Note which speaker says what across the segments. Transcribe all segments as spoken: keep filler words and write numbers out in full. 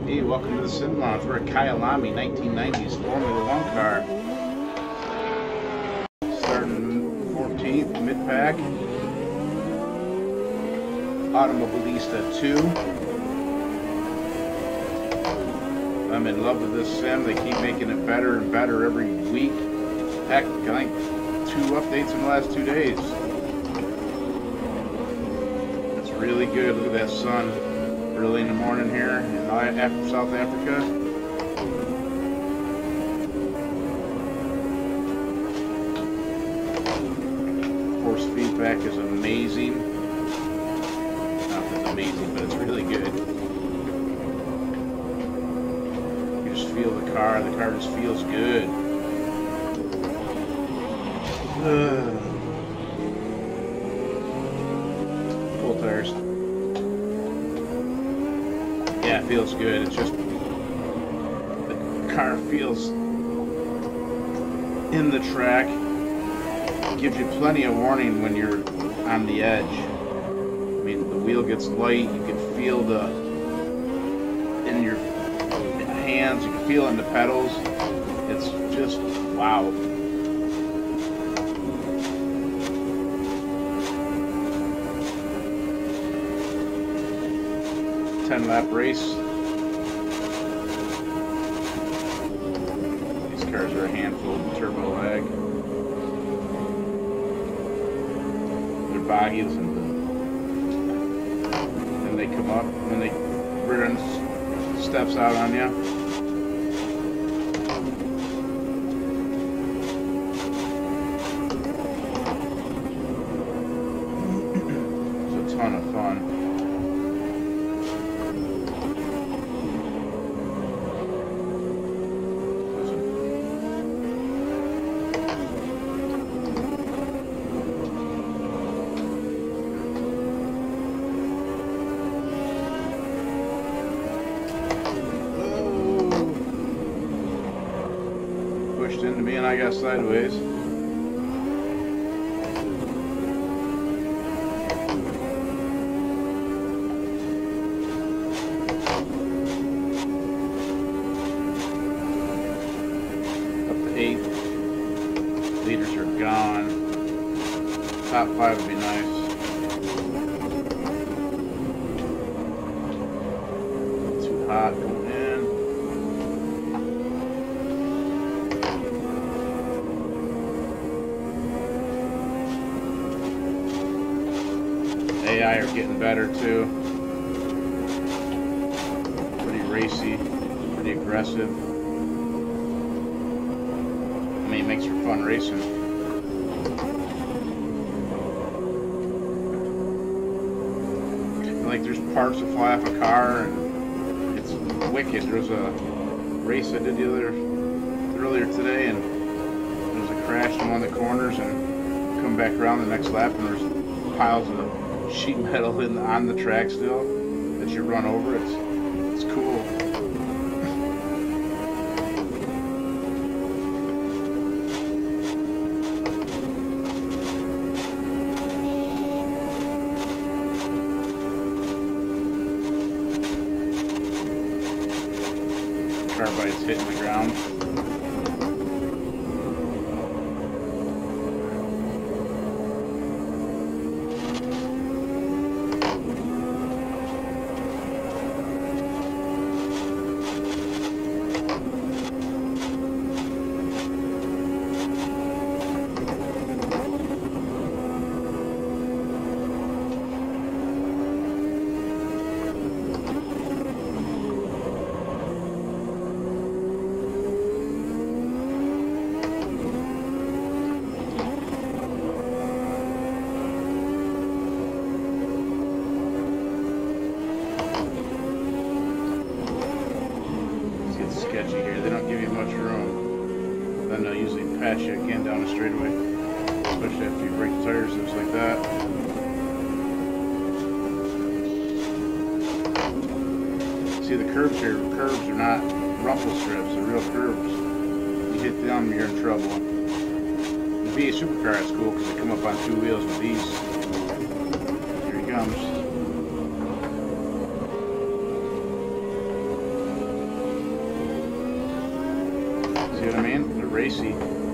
Speaker 1: Hey, welcome to the Sim Lounge. We're at Kyalami nineteen nineties Formula One car. Starting fourteenth, mid-pack. Automobilista two. I'm in love with this sim. They keep making it better and better every week. Heck, I think two updates in the last two days. It's really good. Look at that sun. Early in the morning here in South Africa. Force feedback is amazing. Not that it's amazing, but it's really good. You just feel the car. The car just feels good. Uh, full tires. Yeah, it feels good. It's just the car feels in the track. It gives you plenty of warning when you're on the edge. I mean, the wheel gets light. You can feel the in your hands. You can feel it in the pedals. It's just wow. ten lap race. These cars are a handful of turbo lag. They're boggies and then they come up and they run steps out on you. It's a ton of fun. Pushed into me and I got sideways. Up to eight. Leaders are gone. Top five would be nice. Too hot going in. A I are getting better too. Pretty racy, pretty aggressive. I mean, it makes for fun racing. Like there's parts that fly off a car, and it's wicked. There's a race I did the other earlier today, and there was a crash in one of the corners, and come back around the next lap, and there's piles of sheet metal in on the track still that you run over. It's it's cool. Carbide's hitting the ground. Sketchy here. They don't give you much room. Then they'll usually pass you again down the straightaway, especially after you break the tires, things like that. See, the curbs here, curbs are not rumple strips, they're real curbs. You hit them, you're in trouble. The V eight Supercar is cool because they come up on two wheels with these. Here he comes. racy.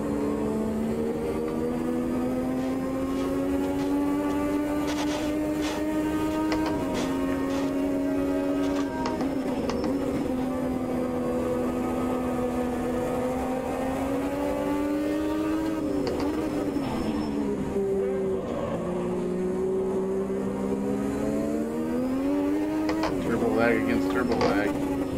Speaker 1: Turbo lag against turbo lag.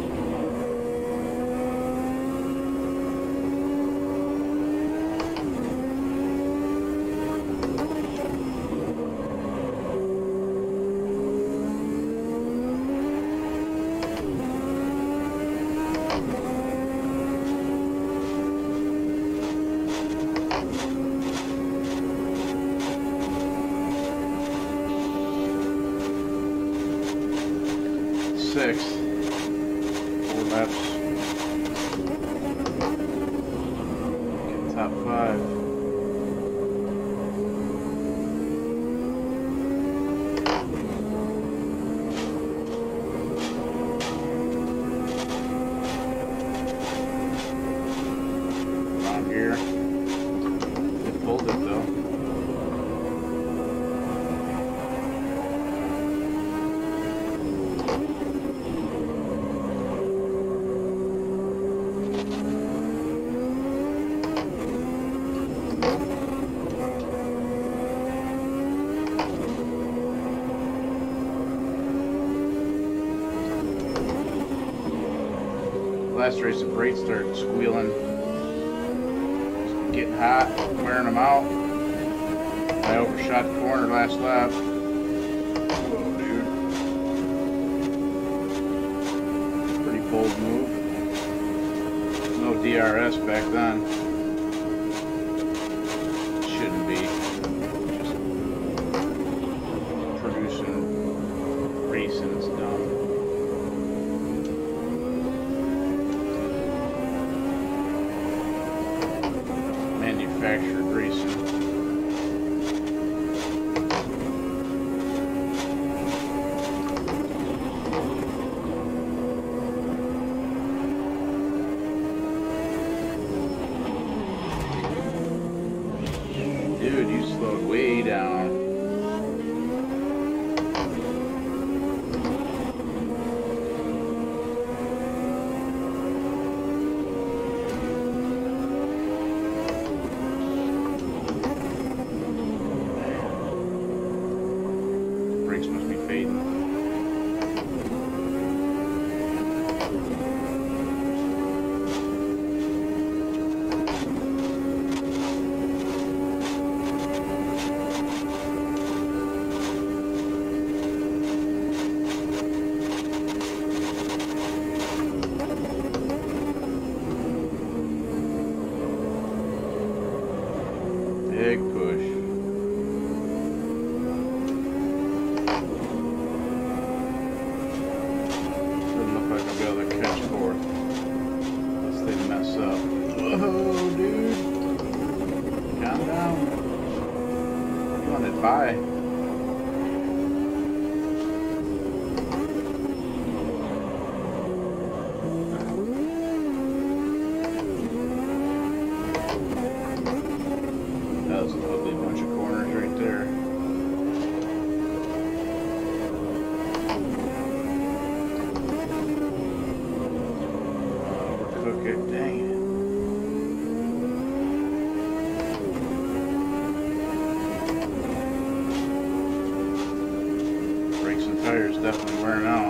Speaker 1: Six. Four laps. Get top five. Wrong gear. It pulled it though. Last race, the brakes started squealing, getting hot, wearing them out. I overshot the corner last lap. Whoa, dude. Pretty bold move. No D R S back then. Shouldn't be. Just producing, racing is dumb. Manufactured racing. Dude, you slowed way down. Brakes must be fading. Big push. Doesn't look like I'll be able to catch fourth unless they mess up. Whoa, dude. Calm down. You want it by. That was a lovely bunch of corners right there. Overcook it, dang it. Brakes and tires definitely wearing out.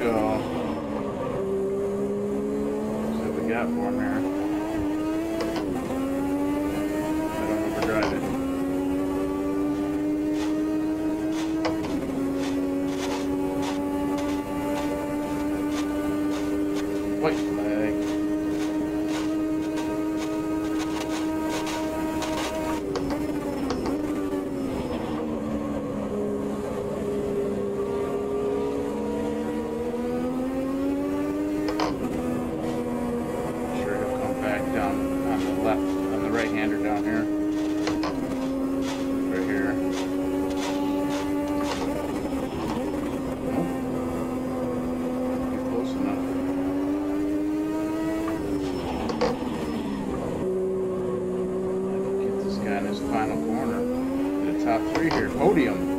Speaker 1: go. See what we got for him here. I don't overdrive it. White flag. Sure he'll come back down on the left, on the right hander down here. Right here. Nope. Close enough. Get this guy in his final corner. The top three here. Podium.